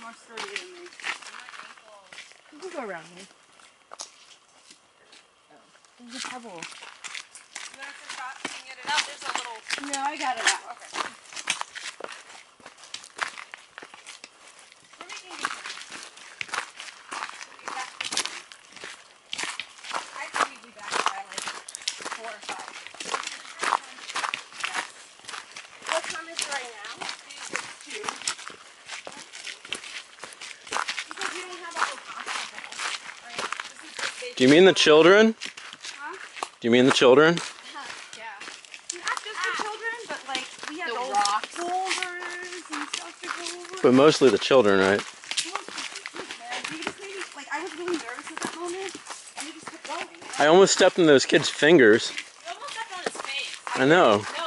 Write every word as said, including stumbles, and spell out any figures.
more sturdy than me. You can go around me. Oh. There's a pebble. You want to shot? Can you get it out? There's a little... No, I got it out. Okay. We're making these things. We'll be back to you. I think we'd be back by like four or five. Yes. What time is it right now? It's two. Because we don't have all the pasta, right? This is just basic. Do you mean the children? Huh? Do you mean the children? Yeah. Not just the children, but like we had The old rocks. boulders and stuff to go over. But mostly the children, right? We just maybe, like, I was really nervous at that moment, and we just kept going. I almost stepped in those kids' fingers. You almost stepped on his face. I know.